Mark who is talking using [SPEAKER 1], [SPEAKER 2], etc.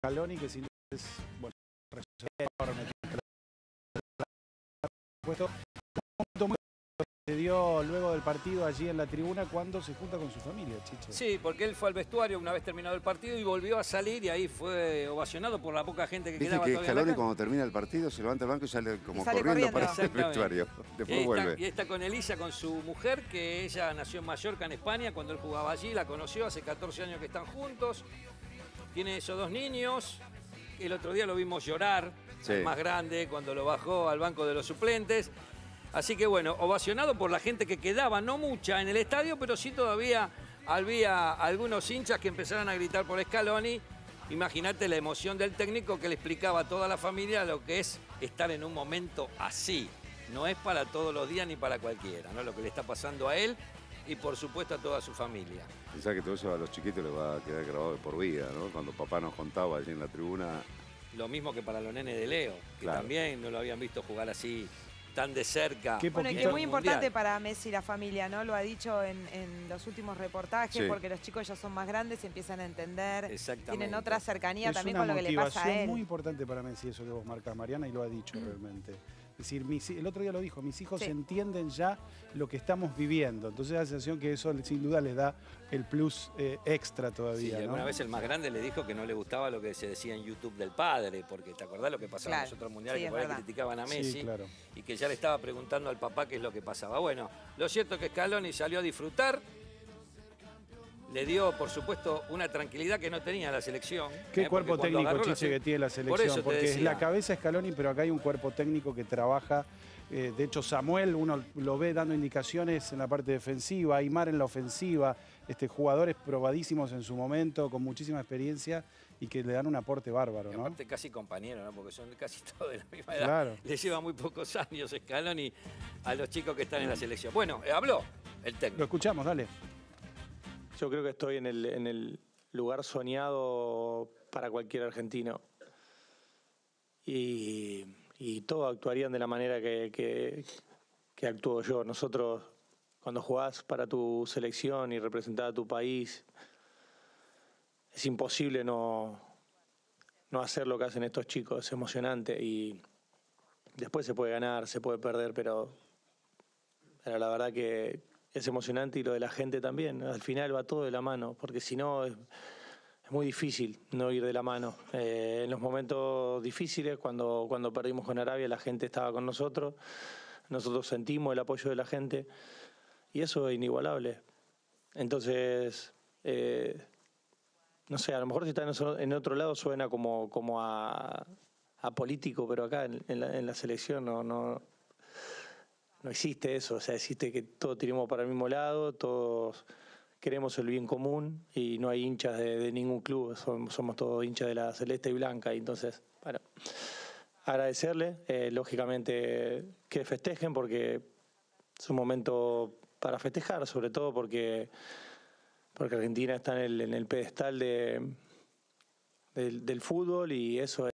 [SPEAKER 1] Scaloni, que sin es, bueno, puesto muy se dio luego del partido allí en la tribuna cuando se junta con su familia, Chicho.
[SPEAKER 2] Sí, porque él fue al vestuario una vez terminado el partido y volvió a salir y ahí fue ovacionado por la poca gente que quedaba
[SPEAKER 3] Viste que
[SPEAKER 2] todavía en la
[SPEAKER 3] Scaloni
[SPEAKER 2] cancha.
[SPEAKER 3] cuando termina el partido se levanta el banco y sale como
[SPEAKER 4] sale
[SPEAKER 3] corriendo
[SPEAKER 4] corriendo.
[SPEAKER 3] para el vestuario. Después vuelve.
[SPEAKER 2] Y está con Elisa, con su mujer, que ella nació en Mallorca, en España, cuando él jugaba allí, la conoció, hace 14 años que están juntos. Tiene esos 2 niños. El otro día lo vimos llorar,
[SPEAKER 3] Sí.
[SPEAKER 2] el más grande, cuando lo bajó al banco de los suplentes. Así que bueno, ovacionado por la gente que quedaba, no mucha en el estadio, pero sí todavía había algunos hinchas que empezaron a gritar por Scaloni. Imagínate la emoción del técnico que le explicaba a toda la familia lo que es estar en un momento así. No es para todos los días ni para cualquiera, ¿no? Lo que le está pasando a él y por supuesto a toda su familia.
[SPEAKER 3] Pensá que todo eso a los chiquitos les va a quedar grabado de por vida, ¿no? Cuando papá nos contaba allí en la tribuna.
[SPEAKER 2] Lo mismo que para los nenes de Leo, que
[SPEAKER 3] Claro.
[SPEAKER 2] también no lo habían visto jugar así tan de cerca.
[SPEAKER 1] Qué
[SPEAKER 4] Bueno, y que
[SPEAKER 1] poquito
[SPEAKER 4] es muy
[SPEAKER 2] Mundial.
[SPEAKER 4] importante para Messi la familia, ¿no? Lo ha dicho en los últimos reportajes,
[SPEAKER 3] Sí.
[SPEAKER 4] porque los chicos ya son más grandes, empiezan a entender,
[SPEAKER 2] Exactamente.
[SPEAKER 4] tienen otra cercanía
[SPEAKER 1] Es
[SPEAKER 4] también
[SPEAKER 1] una
[SPEAKER 4] con lo que le pasa a
[SPEAKER 1] motivación
[SPEAKER 4] él.
[SPEAKER 1] muy importante para Messi, eso que vos marcas, Mariana, y lo ha dicho realmente. Es decir, el otro día lo dijo, mis hijos
[SPEAKER 4] Sí.
[SPEAKER 1] entienden ya lo que estamos viviendo. Entonces la sensación que eso sin duda les da el plus extra
[SPEAKER 2] Sí,
[SPEAKER 1] todavía,
[SPEAKER 2] alguna
[SPEAKER 1] ¿no?
[SPEAKER 2] vez el más grande le dijo que no le gustaba lo que se decía en YouTube del padre, porque ¿te acordás lo que pasaba en
[SPEAKER 4] Claro,
[SPEAKER 2] los otros mundiales
[SPEAKER 4] sí,
[SPEAKER 2] que
[SPEAKER 4] es
[SPEAKER 2] por ahí
[SPEAKER 4] verdad.
[SPEAKER 2] criticaban a Messi?
[SPEAKER 1] Sí, claro.
[SPEAKER 2] Y que ya le estaba preguntando al papá qué es lo que pasaba. Bueno, lo cierto es que Scaloni salió a disfrutar, le dio, por supuesto, una tranquilidad que no tenía la selección.
[SPEAKER 1] Qué cuerpo
[SPEAKER 2] porque cuando
[SPEAKER 1] técnico,
[SPEAKER 2] agarró la
[SPEAKER 1] Chiche, que tiene la
[SPEAKER 2] Por
[SPEAKER 1] selección,
[SPEAKER 2] eso te
[SPEAKER 1] porque es
[SPEAKER 2] decía.
[SPEAKER 1] la cabeza Scaloni, pero acá hay un cuerpo técnico que trabaja. De hecho, Samuel, uno lo ve dando indicaciones en la parte defensiva, Aimar en la ofensiva, jugadores probadísimos en su momento, con muchísima experiencia y que le dan un aporte bárbaro,
[SPEAKER 2] Y
[SPEAKER 1] ¿no?
[SPEAKER 2] aparte casi compañero, ¿no? Porque son casi todos de la misma edad.
[SPEAKER 1] Claro.
[SPEAKER 2] Le lleva muy pocos años Scaloni a los chicos que están en la selección. Bueno, habló el
[SPEAKER 1] Lo
[SPEAKER 2] técnico.
[SPEAKER 1] escuchamos, dale.
[SPEAKER 5] Yo creo que estoy en el lugar soñado para cualquier argentino. Y todos actuarían de la manera que actúo yo. Nosotros, cuando jugás para tu selección y representás a tu país, es imposible no hacer lo que hacen estos chicos. Es emocionante y después se puede ganar, se puede perder, pero la verdad que es emocionante y lo de la gente también. Al final va todo de la mano, porque si no es muy difícil no ir de la mano. En los momentos difíciles, cuando perdimos con Arabia, la gente estaba con nosotros sentimos el apoyo de la gente y eso es inigualable. Entonces, no sé, a lo mejor si está en otro lado suena como a político, pero acá en la selección no existe eso. O sea, existe que todos tiremos para el mismo lado, todos queremos el bien común y no hay hinchas de ningún club, somos todos hinchas de la celeste y blanca. Y entonces, bueno, agradecerle, lógicamente que festejen porque es un momento para festejar, sobre todo porque Argentina está en el pedestal del fútbol y eso